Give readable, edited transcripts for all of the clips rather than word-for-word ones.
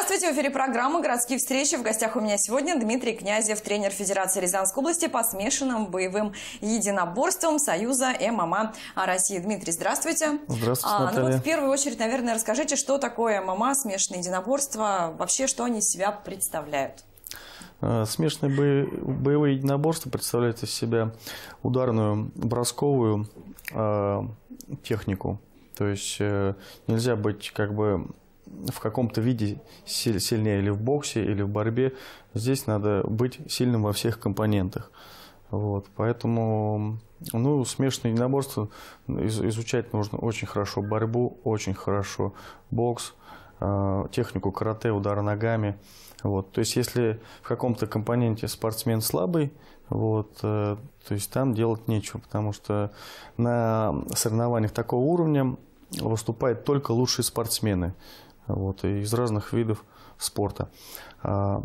Здравствуйте, в эфире программа «Городские встречи». В гостях у меня сегодня Дмитрий Князев, тренер Федерации Рязанской области по смешанным боевым единоборствам Союза ММА России. Дмитрий, здравствуйте. Здравствуйте, Наталья. В первую очередь, наверное, расскажите, что такое ММА, смешанные единоборства, вообще, что они из себя представляют? Смешанные боевые единоборства представляют из себя ударную, бросковую технику. То есть нельзя быть в каком-то виде сильнее или в боксе, или в борьбе. Здесь надо быть сильным во всех компонентах. Вот. Поэтому смешанные единоборства изучать нужно очень хорошо. Борьбу очень хорошо. Бокс, технику карате, удары ногами. Вот. То есть если в каком-то компоненте спортсмен слабый, то есть там делать нечего. Потому что на соревнованиях такого уровня выступают только лучшие спортсмены. Из разных видов спорта. Да.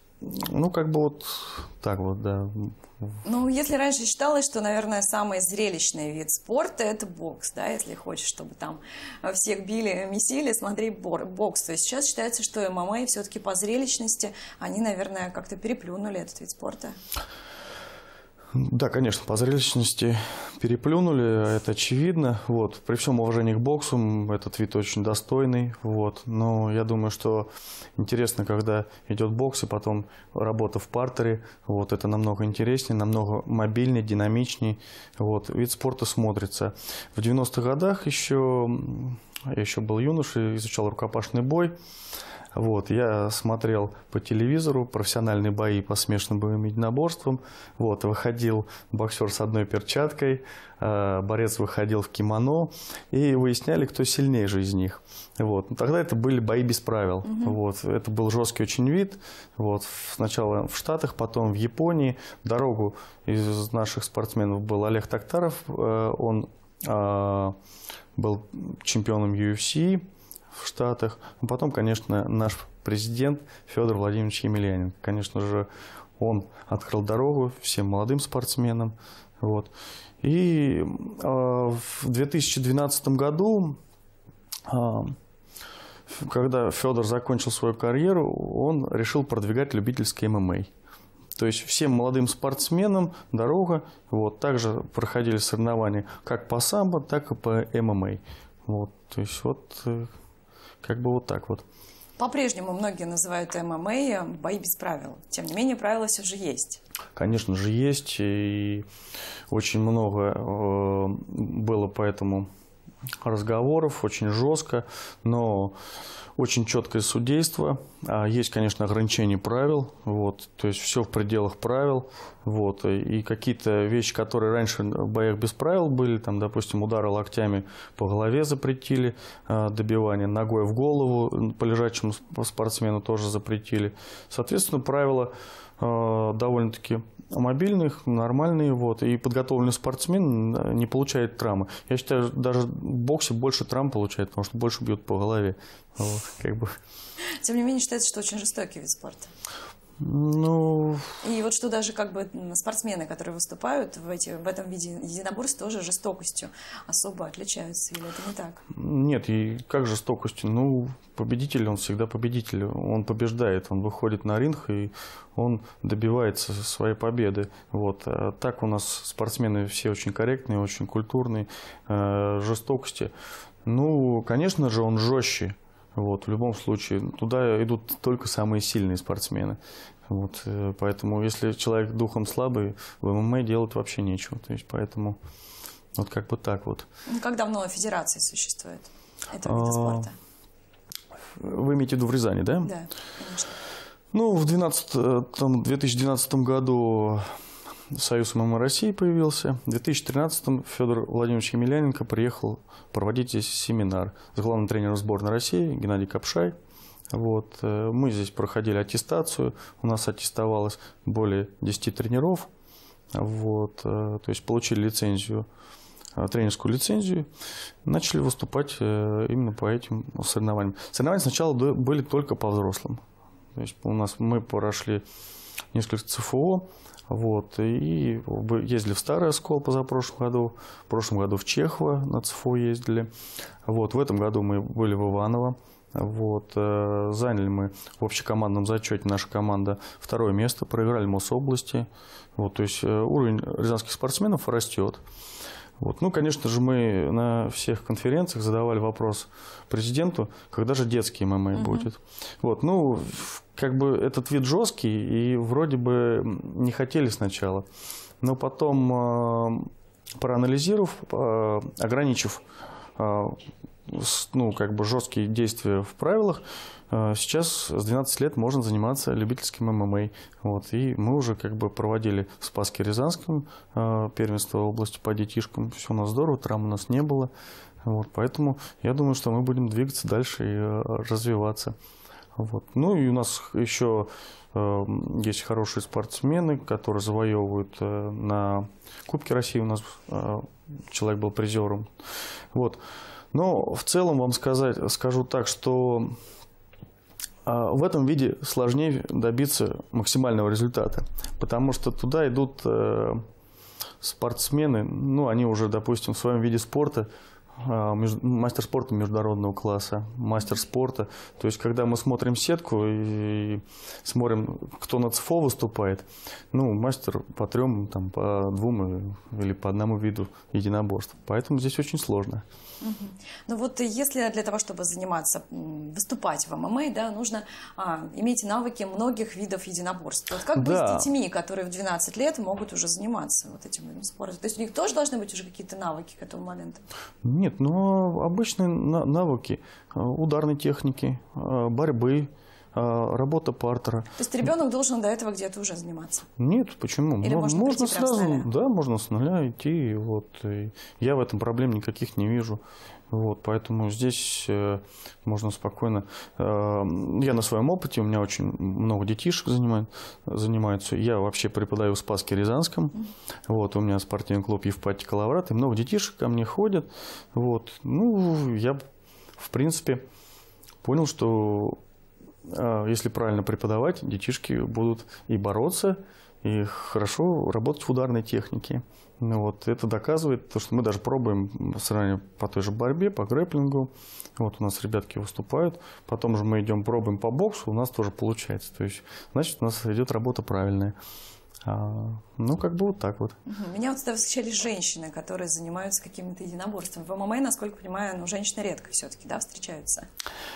Если раньше считалось, что, наверное, самый зрелищный вид спорта – это бокс, да, если хочешь, чтобы там всех били, месили, смотри бокс. То есть сейчас считается, что ММА все-таки по зрелищности, они, наверное, как-то переплюнули этот вид спорта. Да, конечно, по зрелищности переплюнули, это очевидно. При всем уважении к боксу, этот вид очень достойный. Но я думаю, что интересно, когда идет бокс и потом работа в партере. Это намного интереснее, намного мобильнее, динамичнее. Вид спорта смотрится. В 90-х годах я еще был юношей, изучал рукопашный бой. Я смотрел по телевизору профессиональные бои по смешанным боевым единоборствам. Выходил боксер с одной перчаткой, борец выходил в кимоно, и выясняли, кто сильнее же из них. Тогда это были бои без правил. Это был жесткий очень вид. Сначала в Штатах, потом в Японии. Дорогу из наших спортсменов был Олег Токтаров. Он был чемпионом UFC в Штатах. Потом, конечно, наш президент Федор Владимирович Емельяненко. Конечно же, он открыл дорогу всем молодым спортсменам. И в 2012 году, когда Федор закончил свою карьеру, он решил продвигать любительское ММА. То есть всем молодым спортсменам дорога. Также проходили соревнования как по самбо, так и по ММА. То есть так. По-прежнему многие называют ММА бои без правил. Тем не менее, правила все же есть. Конечно же, есть. И очень много было по этому разговоров, очень жестко, но очень четкое судейство. Есть, конечно, ограничения правил. То есть все в пределах правил. И какие-то вещи, которые раньше в боях без правил были, допустим, удары локтями по голове запретили, добивание ногой в голову по лежачему спортсмену тоже запретили. Соответственно, правила довольно-таки мобильных, нормальные, и подготовленный спортсмен не получает травмы. Я считаю, даже в боксе больше травм получает, потому что больше бьют по голове. Тем не менее, считается, что очень жестокий вид спорта. И что даже спортсмены, которые выступают в этом виде единоборств, тоже жестокостью особо отличаются, или это не так? Нет, и как жестокостью? Победитель, он всегда победитель, он побеждает, он выходит на ринг и он добивается своей победы. Так у нас спортсмены все очень корректные, очень культурные, жестокости. Конечно же, он жестче. В любом случае, туда идут только самые сильные спортсмены. Поэтому, если человек духом слабый, в ММА делать вообще нечего. То есть, поэтому, так. Как давно федерация существует этого вида спорта? Вы имеете в виду в Рязани, да? Да, конечно. В 2012 году Союз ММА России появился. В 2013 Федор Владимирович Емельяненко приехал проводить здесь семинар с главным тренером сборной России Геннадий Капшай. Мы здесь проходили аттестацию. У нас аттестовалось более 10 тренеров. То есть получили лицензию, тренерскую лицензию. Начали выступать именно по этим соревнованиям. Соревнования сначала были только по взрослым. То есть мы прошли несколько ЦФО. И ездили в Старый Оскол позапрошлом году, в прошлом году в Чехово на ЦФО ездили. В этом году мы были в Иваново, Вот, заняли мы в общекомандном зачете, наша команда, 2-е место, проиграли Мособласти. Вот, то есть уровень рязанских спортсменов растет. Вот. Ну, конечно же, мы на всех конференциях задавали вопрос президенту, когда же детский ММА будет. Вот, ну, как бы этот вид жесткий, и вроде бы не хотели сначала. Но потом, проанализировав, ограничив ну, как бы жесткие действия в правилах, сейчас с 12 лет можно заниматься любительским ММА. Вот, и мы уже как бы проводили в Спасске-Рязанском первенство области по детишкам. Все у нас здорово, травм у нас не было. Вот, поэтому я думаю, что мы будем двигаться дальше и развиваться. Вот. Ну и у нас еще есть хорошие спортсмены, которые завоевывают на Кубке России. У нас человек был призером. Вот. Но в целом вам скажу так, что в этом виде сложнее добиться максимального результата, потому что туда идут спортсмены, ну, они уже, допустим, в своем виде спорта, мастер спорта международного класса, мастер спорта. То есть, когда мы смотрим сетку и смотрим, кто на ЦФО выступает, ну, мастер по 3, там, по 2 или по 1 виду единоборств. Поэтому здесь очень сложно. Ну вот если для того, чтобы заниматься, выступать в ММА, да, нужно иметь навыки многих видов единоборств. Вот как быть с детьми, которые в 12 лет могут уже заниматься вот этим видом спорта? То есть у них тоже должны быть уже какие-то навыки к этому моменту? Нет, но обычные навыки ударной техники, борьбы, работа партера. То есть ребенок должен до этого где-то уже заниматься? Нет, почему? Или можно сразу, да, можно с нуля идти. Вот, и я в этом проблем никаких не вижу. Вот, поэтому здесь можно спокойно. Я на своем опыте, у меня очень много детишек занимаются. Я вообще преподаю в Спасске-Рязанском. Вот, у меня спортивный клуб Евпатий Калаврат, и много детишек ко мне ходят. Вот, ну, я, в принципе, понял, что если правильно преподавать, детишки будут и бороться, и хорошо работать в ударной технике. Ну, вот, это доказывает то, что мы даже пробуем сравнение по той же борьбе, по грэпплингу. Вот у нас ребятки выступают. Потом же мы идем пробуем по боксу, у нас тоже получается. То есть, значит, у нас идет работа правильная. Ну, как бы вот так вот. Меня вот всегда восхищали женщины, которые занимаются какими-то единоборствами. В ММА, насколько понимаю, женщины редко все-таки, да, встречаются?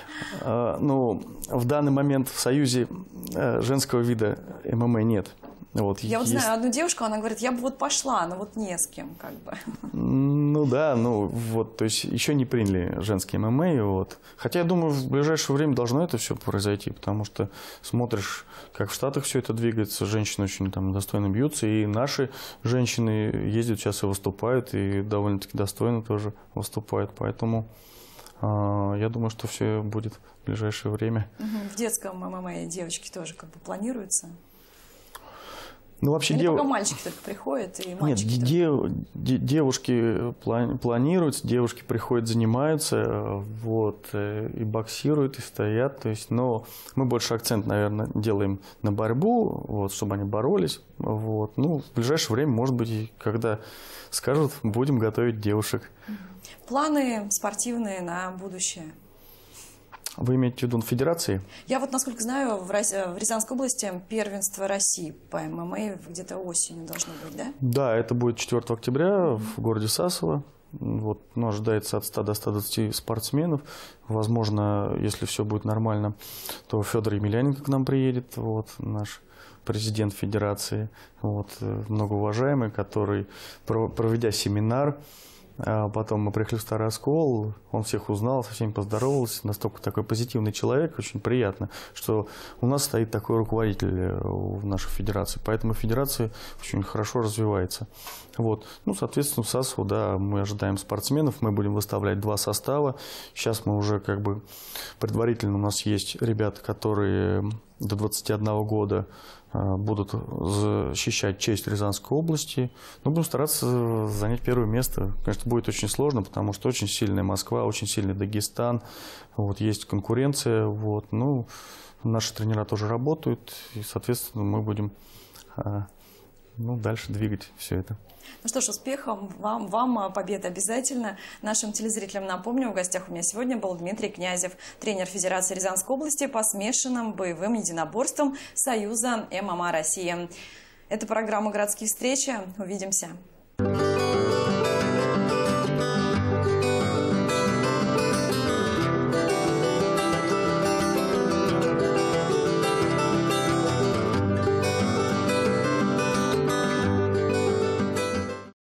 Ну, в данный момент в Союзе женского вида ММА нет. Вот, я вот знаю одну девушку, она говорит, я бы вот пошла, но вот не с кем, как бы. Ну да, ну вот, то есть еще не приняли женские ММА, вот. Хотя я думаю, в ближайшее время должно это все произойти, потому что смотришь, как в Штатах все это двигается, женщины очень там достойно бьются, и наши женщины ездят сейчас и выступают, и довольно-таки достойно тоже выступают, поэтому я думаю, что все будет в ближайшее время. В детском ММА девочки тоже как бы планируются? Ну, вообще только мальчики только приходят, и мальчики девушки планируются, девушки приходят, занимаются, вот, и боксируют, и стоят. То есть, но мы больше акцент, наверное, делаем на борьбу, вот, чтобы они боролись. Вот. Ну, в ближайшее время, может быть, когда скажут, будем готовить девушек. Планы спортивные на будущее? Вы имеете в виду федерации? Я вот, насколько знаю, в Рязанской области первенство России по ММА где-то осенью должно быть, да? Да, это будет 4 октября в городе Сасово. Вот, нас ожидается от 100 до 120 спортсменов. Возможно, если все будет нормально, то Федор Емельяненко к нам приедет, вот, наш президент федерации, вот, многоуважаемый, который, проведя семинар, потом мы приехали в Старый Оскол, он всех узнал, со всеми поздоровался, настолько такой позитивный человек, очень приятно, что у нас стоит такой руководитель в нашей федерации, поэтому федерация очень хорошо развивается. Вот. Ну, соответственно, в Сасово, да, мы ожидаем спортсменов, мы будем выставлять 2 состава, сейчас мы уже как бы предварительно, у нас есть ребята, которые до 21 года будут защищать честь Рязанской области. Но будем стараться занять 1-е место. Конечно, будет очень сложно, потому что очень сильная Москва, очень сильный Дагестан. Вот, есть конкуренция. Вот, ну, наши тренера тоже работают. И, соответственно, мы будем ну, дальше двигать все это. Ну что ж, успехов вам победа обязательно. Нашим телезрителям напомню, в гостях у меня сегодня был Дмитрий Князев, тренер Федерации Рязанской области по смешанным боевым единоборствам Союза ММА России. Это программа «Городские встречи». Увидимся.